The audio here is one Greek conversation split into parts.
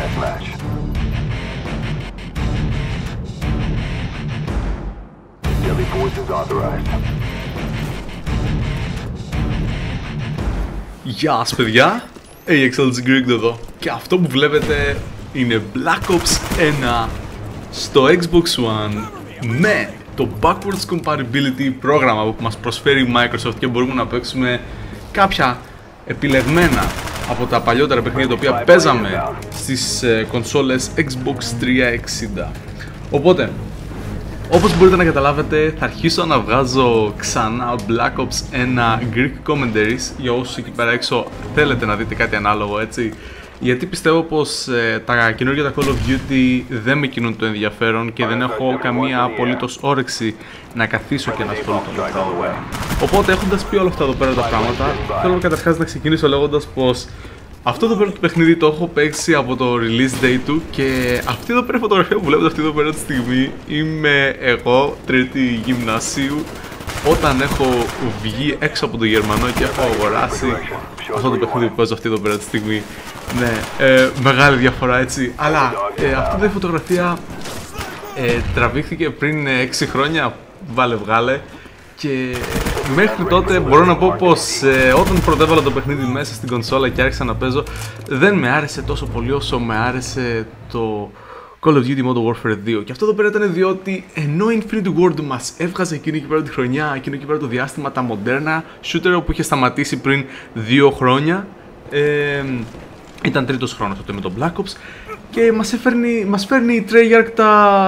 Γεια σας παιδιά, AXLG Greek εδώ και αυτό που βλέπετε είναι Black Ops 1 στο Xbox One με το Backwards Compatibility πρόγραμμα που μας προσφέρει η Microsoft και μπορούμε να παίξουμε κάποια επιλεγμένα από τα παλιότερα παιχνίδια τα οποία παίζαμε στις κονσόλες Xbox 360. Οπότε, όπως μπορείτε να καταλάβετε, θα αρχίσω να βγάζω ξανά Black Ops 1 Greek commentaries για όσους εκεί πέρα έξω θέλετε να δείτε κάτι ανάλογο, έτσι. Γιατί πιστεύω πως τα καινούργια τα Call of Duty δεν με κινούν το ενδιαφέρον και δεν έχω καμία απολύτως όρεξη να καθίσω και να ασχοληθώ με αυτά εδώ πέρα. Οπότε, έχοντας πει όλα αυτά εδώ πέρα τα πράγματα, θέλω καταρχάς να ξεκινήσω λέγοντας πως αυτό εδώ πέρα το παιχνίδι το έχω παίξει από το release day του και αυτή εδώ πέρα η φωτογραφία που βλέπετε αυτή εδώ πέρα τη στιγμή είμαι εγώ, τρίτη γυμνασίου, όταν έχω βγει έξω από το Γερμανό και έχω αγοράσει αυτό το παιχνίδι που παίζω αυτή εδώ πέρα τη στιγμή. Ναι, μεγάλη διαφορά, έτσι, αλλά αυτή η φωτογραφία τραβήχθηκε πριν 6 χρόνια, βάλε βγάλε. Και μέχρι τότε μπορώ να πω πως όταν πρωτέβαλα το παιχνίδι μέσα στην κονσόλα και άρχισα να παίζω, δεν με άρεσε τόσο πολύ όσο με άρεσε το Call of Duty Modern Warfare 2. Και αυτό εδώ πέρα ήταν διότι ενώ Infinity Ward μας έβγαζε εκείνη εκεί πέρα τη χρονιά, εκείνο εκεί πέρα το διάστημα, τα μοντέρνα shooter που είχε σταματήσει πριν 2 χρόνια, ήταν τρίτος χρόνος τότε με το Black Ops και μας φέρνει η Treyarch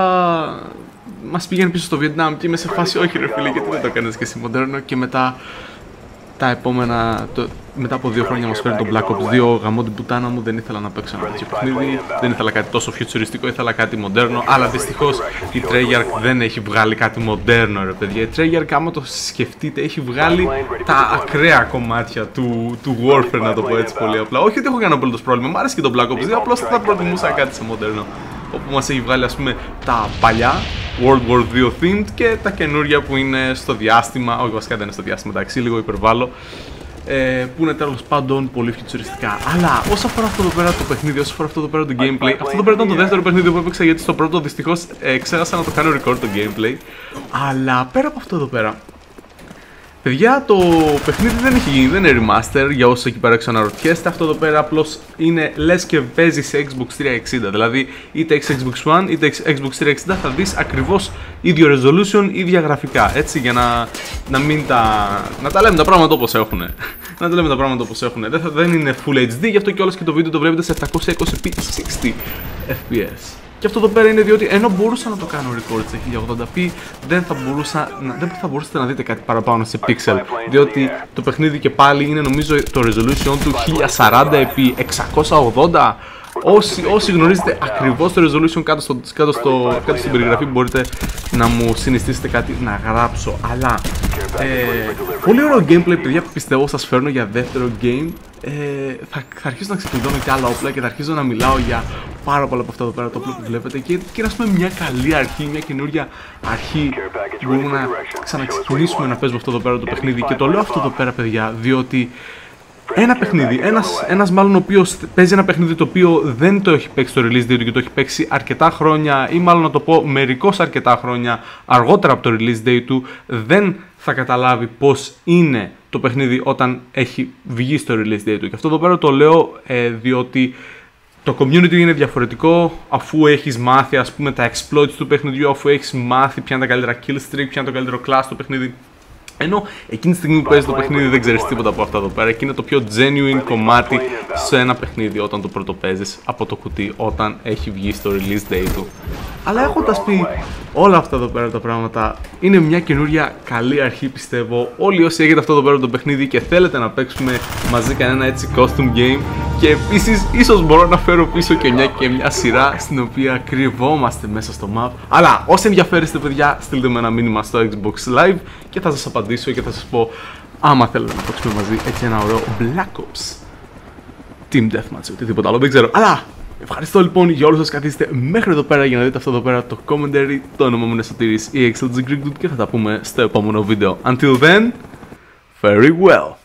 μας πηγαίνει πίσω στο Βιετνάμ και είμαι σε φάση όχι ρε φίλε, γιατί δεν το κάνεις και εσύ μοντέρνο. Και μετά τα επόμενα, μετά από 2 χρόνια μας φέρνει το Black Ops 2, γαμώ την πουτάνα μου, δεν ήθελα να παίξω ένα τέτοιο παιχνίδι, δεν ήθελα κάτι τόσο φιουτσουριστικό, ήθελα κάτι μοντέρνο, αλλά δυστυχώς η Treyarch δεν έχει βγάλει κάτι μοντέρνο ρε παιδιά. Η Treyarch, άμα το σκεφτείτε, έχει βγάλει τα ακραία κομμάτια του Warfare, να το πω έτσι πολύ απλά. Όχι ότι έχω κανένα απολύτως πρόβλημα, μου άρεσε και το Black Ops 2, απλώς θα προτιμούσα κάτι σε μοντέρνο, όπου μας έχει βγάλει ας πούμε τα παλιά World War 2 themed και τα καινούρια που είναι στο διάστημα, όχι βασικά δεν είναι στο διάστημα, εντάξει, λίγο υπερβάλλω, που είναι τέλος πάντων πολύ φιτσουριστικά. Αλλά όσο αφορά αυτό εδώ πέρα το παιχνίδι, όσο αφορά αυτό εδώ πέρα το gameplay, αυτό εδώ πέρα ήταν το δεύτερο παιχνίδι που έπαιξα, γιατί στο πρώτο δυστυχώς ξέχασα να το κάνω record το gameplay. Αλλά πέρα από αυτό εδώ πέρα, παιδιά, το παιχνίδι δεν είναι remaster για όσους εκεί πέρα ξαναρωτιέστε. Αυτό εδώ πέρα απλώς είναι λες και παίζει σε Xbox 360. Δηλαδή, είτε έχεις Xbox One είτε έχεις Xbox 360, θα δεις ακριβώς ίδιο resolution, ίδια γραφικά. Έτσι, για να μην να τα λέμε τα πράγματα όπως έχουν. Να τα λέμε τα πράγματα όπως έχουν. Δεν είναι Full HD, γι' αυτό και όλες και το βίντεο το βλέπετε σε 720p 60 fps. Και αυτό εδώ πέρα είναι διότι ενώ μπορούσα να το κάνω record σε 1080p, δεν θα μπορούσατε να δείτε κάτι παραπάνω σε pixel. Διότι το παιχνίδι και πάλι είναι νομίζω το resolution του 1040x 680. Όσοι γνωρίζετε ακριβώς το resolution κάτω στην περιγραφή μπορείτε να μου συνιστήσετε κάτι να γράψω. Αλλά πολύ ωραίο gameplay παιδιά που πιστεύω σας φέρνω για δεύτερο game. Θα αρχίσω να ξεκινήσω και άλλα όπλα και θα αρχίσω να μιλάω για πάρα πολλά από αυτά εδώ πέρα το όπλο που βλέπετε και να πούμε μια καλή αρχή, μια καινούρια αρχή που μπορούμε να ξαναξεκινήσουμε να παίζουμε αυτό εδώ πέρα το παιχνίδι. Και το λέω αυτό εδώ πέρα παιδιά διότι ένα παιχνίδι, ένας μάλλον ο οποίος παίζει ένα παιχνίδι το οποίο δεν το έχει παίξει στο release date και το έχει παίξει αρκετά χρόνια ή μάλλον να το πω μερικώς αρκετά χρόνια αργότερα από το release date του, δεν θα καταλάβει πως είναι το παιχνίδι όταν έχει βγει στο release date του. Και αυτό εδώ πέρα το λέω διότι το community είναι διαφορετικό αφού έχεις μάθει ας πούμε τα exploits του παιχνιδιού, αφού έχεις μάθει ποια είναι τα καλύτερα kill streak, ποια είναι το καλύτερο class του παιχνίδι. Ενώ εκείνη τη στιγμή που παίζει το παιχνίδι δεν ξέρεις τίποτα από αυτά εδώ πέρα και είναι το πιο genuine κομμάτι σε ένα παιχνίδι όταν το πρώτο παίζεις από το κουτί, όταν έχει βγει στο release day του. Αλλά έχοντας πει όλα αυτά εδώ πέρα τα πράγματα, είναι μια καινούρια καλή αρχή πιστεύω. Όλοι όσοι έχετε αυτό εδώ πέρα το παιχνίδι και θέλετε να παίξουμε μαζί κανένα έτσι costume game, και επίσης ίσως μπορώ να φέρω πίσω και μια σειρά στην οποία κρυβόμαστε μέσα στο map. Αλλά όσοι ενδιαφέρεστε παιδιά, στείλτε με ένα μήνυμα στο Xbox Live και θα σας απαντήσω και θα σας πω άμα θέλετε να παίξουμε μαζί έτσι ένα ωραίο Black Ops Team Deathmatch, οτιδήποτε άλλο, δεν ξέρω. Αλλά ευχαριστώ λοιπόν για όλους όσοι καθίσετε μέχρι εδώ πέρα για να δείτε αυτό εδώ πέρα το commentary. Το όνομα μου είναι Σωτήρης, AXLG Greek Dude και θα τα πούμε στο επόμενο βίντεο. Until then, very well.